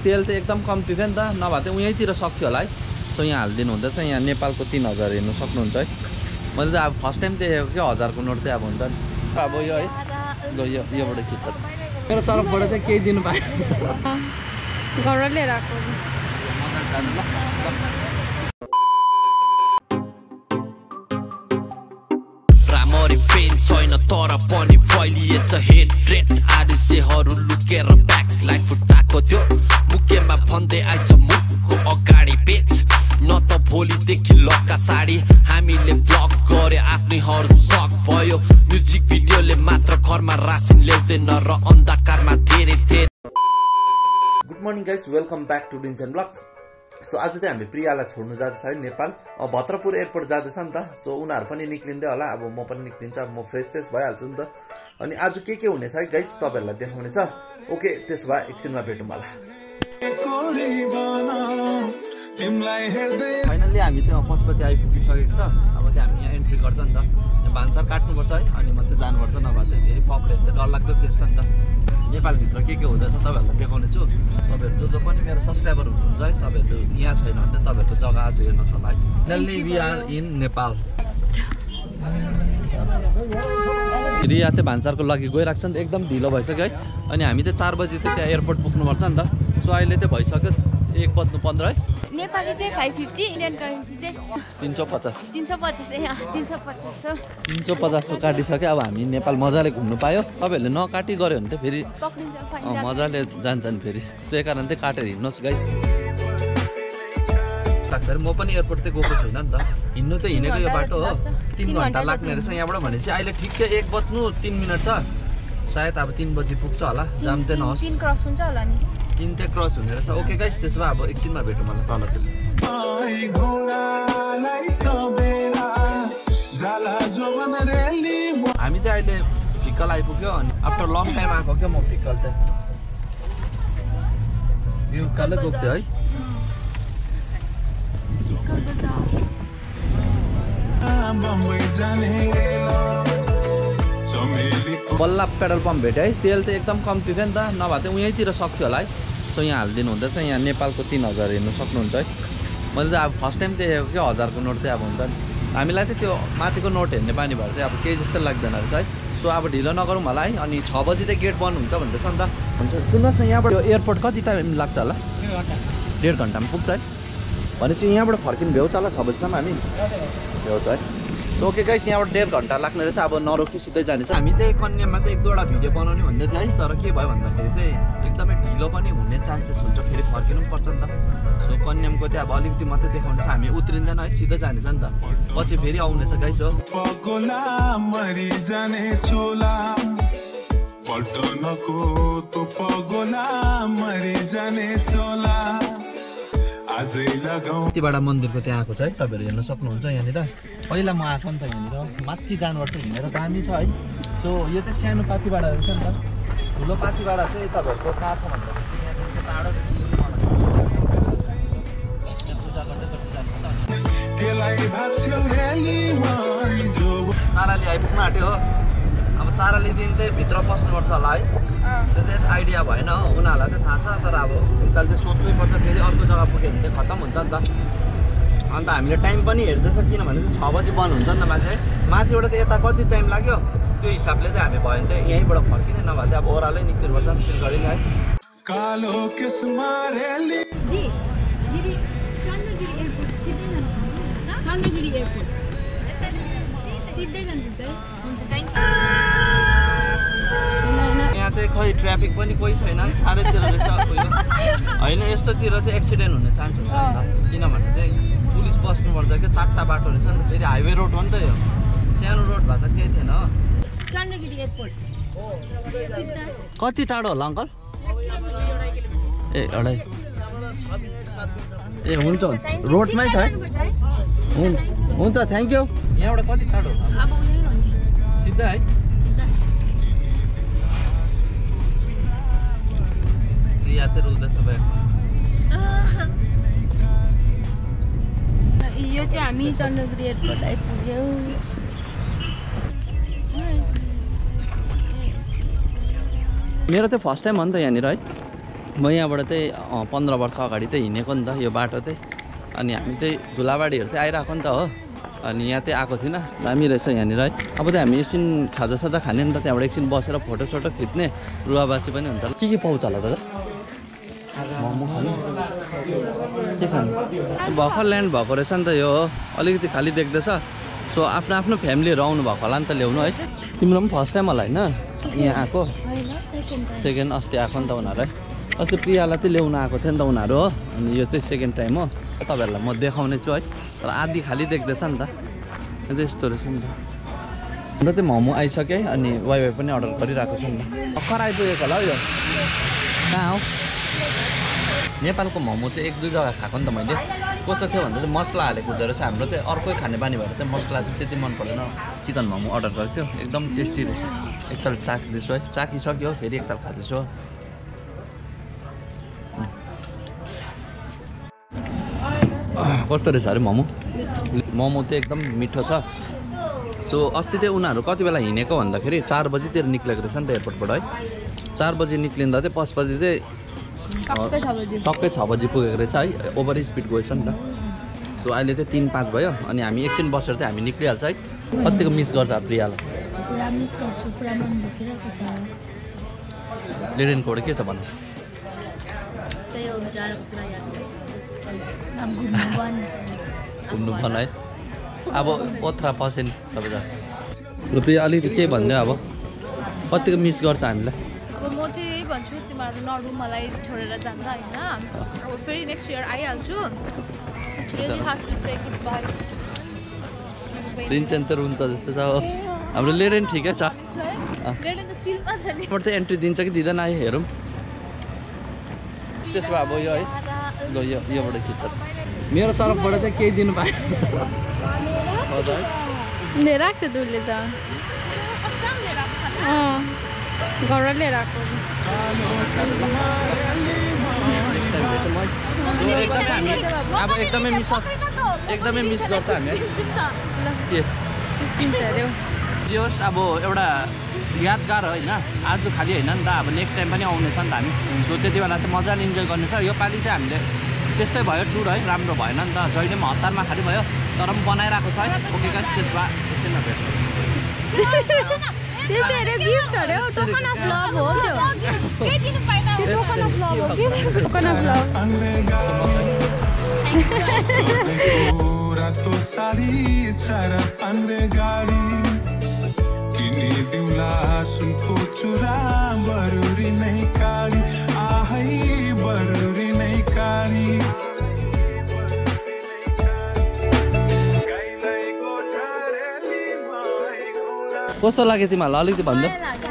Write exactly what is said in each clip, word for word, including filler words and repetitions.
तेल त एकदम कम्ती थियो नि त, नभए त उहीँतिर सक्थ्यो होला है। सो यहाँ हालिदिनु हुँदैछ। यहाँ नेपालको तीन हजार हेर्नु सक्नुहुन्छ है। मैले चाहिँ अब फर्स्ट टाइम देखेको क्या हजारको नोट चाहिँ अब हुन्छ नि। अब यो है ल यो योबाट खिच्छ मेरो तर्फबाट चाहिँ केही दिनु पाएन घर लिएर आएको रामरी फेन छैन तर पनि फैलिएछ हेड आरिसेहरू लुकेर ब्याकलाई फुटाएको थियो मुकेमा भन्दै आइछ मुखको अगाडि बेच न त भोलिदेखि लक्का साडी हामीले ब्लक गरे आफ्नैहरू सक भयो म्युजिक भिडियोले मात्र घरमा रासिन ल्याउँदैन र अन्धकारमा धेरै धेरै। Good morning guys, welcome back to डिन्स एन्ड ब्लग्स। सो आज चाहिँ हामी प्रियालाई छोड्नु जाँदैछ है नेपाल। अब भद्रपुर एयरपोर्ट जाँदैछ नि त। सो उनीहरू पनि निक्लिँदै होला, अब म पनि निक्लिन्छु। अब म फ्रेस फ्रेस भइहाल्छु नि त। अनि आज के के हुनेछ है गाइस तपाईँहरूलाई देखाउनेछ। ओके, त्यसो भए एकछिनमा भेटौँ होला। फाइनल्ली हामी त्यो पशुपति आइपुगिसकेको छ। अब चाहिँ हामी यहाँ एन्ट्री गर्छ नि त। भान्सार काट्नुपर्छ है, अनि मात्रै जानुपर्छ, नभए चाहिँ पक्रेर चाहिँ डरलाग्दो केस छ नि त। नेपालभित्र के के हुँदैछ तपाईँहरूलाई देखाउने छु। तपाईँहरू जो जो पनि मेरो सब्सक्राइबर हुनुहुन्छ है, तपाईँहरू यहाँ छैन भने तपाईँहरूको जग्गा आज हेर्नुहोस् होला है। Finally we are in Nepal. Riya चाहिँ भान्सारको लागि गइरहेको छ नि त, एकदम ढिलो भइसक्यो है। अनि हामी चाहिँ चार बजी चाहिँ त्यहाँ एयरपोर्ट पुग्नुपर्छ नि त। सो अहिले चाहिँ भइसक्यो एक बज्नु पन्ध्र है। नेपाली चाहिँ फाइभ फिफ्टी, इन्डियन करेन्सी चाहिँ तिन सौ पचास तिन सौ पचास तिन सौ पचास तिन सौ पचासको काटिसक्यो। अब हामी नेपाल मजाले घुम्नु पायो। तपाईँहरूले नकाटी गऱ्यो भने चाहिँ फेरि मजाले जान्छ नि फेरि, त्यही कारण चाहिँ काटेर हिँड्नुहोस् गाइस। लाग्छ अरे म पनि एयरपोर्ट चाहिँ गएको छैन नि त। हिँड्नु त हिँडेको यो बाटो हो, तिन घन्टा लाग्ने रहेछ यहाँबाट। भनेपछि अहिले ठिकै एक बज्नु तिन मिनट छ, सायद अब तिन बजी पुग्छ होला। जाम चाहिँ नहोस्, तिन क्रस हुन्छ होला नि, तिन चाहिँ क्रस हुने रहेछ। ओके गाइस, त्यसो भए अब एकछिनमा भेटौँ होला तलतिर। हामी चाहिँ अहिले फिक्कल आइपुग्यो। अनि आफ्टर लङ टाइम आएको क्या म फिक्कल चाहिँ। यो उकालै गएको थियो है। बल्ल पेट्रोल पम्प भेट्यो है। तेल त एकदम कम्ती थियो नि त, नभए चाहिँ उहीँतिर सक्थ्यो होला है। सो यहाँ हालिदिनु हुँदैछ। यहाँ नेपालको तीन हजार हेर्नु सक्नुहुन्छ है। मैले चाहिँ अब फर्स्ट टाइम देखेको क्या हजारको नोट चाहिँ अब हुन्छ नि। हामीलाई चाहिँ त्यो माथिको नोट हेर्ने बानी भएर चाहिँ अब केही जस्तो लाग्दैन रहेछ है। सो अब ढिलो नगरौँ होला है। अनि छ बजी चाहिँ गेट बन्द हुन्छ भन्दैछ नि त। हुन्छ, सुन्नुहोस् न, यहाँबाट यो एयरपोर्ट कति टाइम लाग्छ होला? डेढ घन्टामा पुग्छ है। भनेपछि यहाँबाट फर्किनु भ्याउँछ होला छ बजीसम्म हामी भ्याउँछ है। सो ओके गाइस, यहाँबाट डेढ घन्टा लाग्ने रहेछ। अब नरोकी सिधै जानेछ। हामी चाहिँ कन्याममा चाहिँ एक दुईवटा भिडियो बनाउने भन्दै थियो है। तर के भयो भन्दाखेरि चाहिँ एकदमै ढिलो पनि हुने चान्सेस हुन्छ, फेरि फर्किनु पनि पर्छ नि त। सो कन्यामको चाहिँ अब अलिकति मात्रै देखाउने छ, हामी उत्रिँदैन है, सिधै जानेछ नि त। पछि फेरि आउनेछ गाइस हो। कतिबाट मन्दिरको त्यहाँ आएको छ है, तपाईँहरू हेर्न सक्नुहुन्छ। यहाँनिर पहिला म आएको नि त, यहाँनिर माथि जानुपर्छ हिँडेर दामी छ है। सो यो चाहिँ सानो पातिबाडा रहेछ नि त। ठुलो पातिबाडा चाहिँ तपाईँहरूको कहाँ छ भन्दाखेरि यहाँनिर टाढो पूजा गर्दै गर्दै जानुपर्छ। चाराली आइपुग्नु आँट्यो हो। अब चाराली दिन चाहिँ भित्र पस्नुपर्छ होला है। त्यो चाहिँ आइडिया भएन, उनीहरूलाई चाहिँ थाहा छ। तर अब एकताल चाहिँ सोध्नै पर्छ, फेरि अर्को जग्गा पुग्यो भने चाहिँ खत्तम हुन्छ नि त। अन्त हामीले टाइम पनि हेर्दैछ, किनभने चाहिँ छ बजी बन्द हुन्छ नि त माथि। माथिबाट चाहिँ यता कति टाइम लाग्यो त्यो हिसाबले चाहिँ हामी भयो भने चाहिँ यहीँबाट फर्किने, नभए चाहिँ अब ओह्रालै निक्लिनुपर्छ सिलगढी है। यहाँ चाहिँ खोइ ट्राफिक पनि कोही छैन है, चारैतिर रहेछ होइन। यस्तोतिर चाहिँ एक्सिडेन्ट हुने चान्स हुन्छ नि त, किनभने चाहिँ पुलिस बस्नुपर्छ क्या। चारवटा बाटो रहेछ नि त, फेरि हाइवे रोड हो नि त यो। सानो रोड भए त केही थिएन हो। कति टाढो होला अङ्कल? ए अढाई ए हुन्छ हुन्छ, रोडमै छ है। हुन्छ, थ्याङ्क यू। यहाँबाट कति टाढो होला सिधा है? रिया चाहिँ रुँदैछ भयो। यो चाहिँ हामी चन्द्रगिरी एयरपोर्ट आइपुग्यौँ। मेरो चाहिँ फर्स्ट टाइम हो नि त यहाँनिर है। म यहाँबाट चाहिँ पन्ध्र वर्ष अगाडि चाहिँ हिँडेको नि त यो बाटो चाहिँ अनि हामी चाहिँ धुलाबाडीहरू चाहिँ आइरहेको नि त हो अनि यहाँ चाहिँ आएको थिइनँ दामी रहेछ यहाँनिर है अब चाहिँ हामी एकछिन खाजासाजा खाने नि त त्यहाँबाट एकछिन बसेर फोटोसोटो खिच्ने रुवाबासी पनि हुन्छ के के पाउँछ होला दादा मोमो खानु के खानु भर्खर ल्यान्ड भएको रहेछ नि त यो हो अलिकति खाली देख्दैछ सो आफ्नो आफ्नो फ्यामिलीहरू आउनु भएको होला नि त ल्याउनु है तिम्रो पनि फर्स्ट टाइम होला होइन यहाँ आएको सेकेन्ड अस्ति आएको नि त उनीहरू है अस्ति प्रियालाई चाहिँ ल्याउनु आएको थियो नि त उनीहरू हो अनि यो चाहिँ सेकेन्ड टाइम हो तपाईँहरूलाई म देखाउने छु है तर आधी खाली देख्दैछ नि त यस्तो रहेछ नि त हाम्रो चाहिँ मोमो आइसक्यो है अनि वाइवाई पनि अर्डर गरिरहेको छ नि त भर्खर आइपुगेको होला हौ यो कहाँ हो नेपालको मोमो चाहिँ एक दुई जग्गा खाएको नि त मैले कस्तो थियो भन्दा चाहिँ मसला हालेको हुँदो रहेछ हाम्रो चाहिँ अर्कै खाने बानी भएर चाहिँ मसला चाहिँ त्यति मन पर्दैन चिकन मोमो अर्डर गरेको थियो एकदम टेस्टी रहेछ एकताल चाख्दैछु है चाखिसक्यो फेरि एकताल खाँदैछु कस्तो रहेछ अरे मोमो मोमो चाहिँ एकदम मिठो छ सो अस्ति चाहिँ उनीहरू कति बेला हिँडेको भन्दाखेरि चार बजीतिर निक्लेको रहेछ नि त एयरपोर्टबाट है चार बजी निक्लिँदा चाहिँ पाँच बजी चाहिँ टक्कै छ बजी पुगेको रहेछ है ओभर स्पिड गएछ नि त सो अहिले चाहिँ तिन पाँच भयो अनि हामी एकछिन बसेर चाहिँ हामी निक्लिहाल्छ है कतिको मिस गर्छ प्रियालाई लिरेनकोबाट के छ भन्नु घुम्नु मन है अब ओथ्रा पसेन सबैजना र प्रिया अलिकति के भन्दै अब कतिको मिस गर्छ हामीलाई अब म चाहिँ यही भन्छु तिमीहरू नडु मलाई छोडेर जान्छ होइन अब फेरि नेक्स्ट इयर आइहाल्छु रिन्चेन त रुन्छ जस्तो छ हो हाम्रो लेरेन ठिकै छ चाहिँ एन्ट्री दिन्छ कि दिँदैन आयो हेरौँ त्यसमा अब यो है ल यो योबाट खिच्छ मेरो तर्फबाट चाहिँ केही दिनु पाएन लिएर आएको थियो दुधले त घर लिएर आएको अब एकदमै मिस एकदमै मिस गर्छ हामी के जे होस् अब एउटा यादगार होइन आज खालि होइन नि त अब नेक्स्ट टाइम पनि आउनेछ नि त हामी सो त्यति बेला चाहिँ मजाले इन्जोय गर्ने छ योपालि चाहिँ हामीले त्यस्तै भयो टुर है राम्रो भएन नि त जहिले पनि हतारमा खालि भयो तर पनि बनाइरहेको छ है ओके गाइस त्यसमा एकछिनमा भेट्छौँ कस्तो लाग्यो तिमीहरूलाई अलिकति भन्दा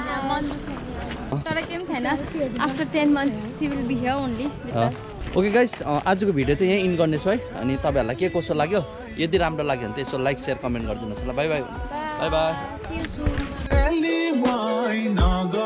तर केही पनि छैन after ten months she will be here only with us okay guys आजको भिडियो चाहिँ यहीँ इन गर्नेछु है अनि तपाईँहरूलाई के कस्तो लाग्यो यदि राम्रो लाग्यो भने चाहिँ यसो लाइक सेयर कमेन्ट गरिदिनुहोस् ल बाई बाई बाई बाई